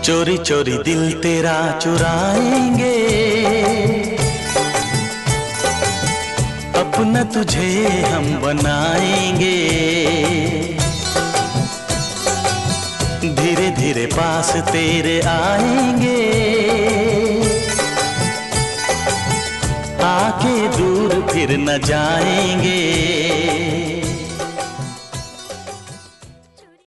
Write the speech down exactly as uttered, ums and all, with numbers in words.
चोरी चोरी दिल तेरा चुराएंगे, अपना तुझे हम बनाएंगे। धीरे धीरे पास तेरे आएंगे, आके दूर फिर न जाएंगे।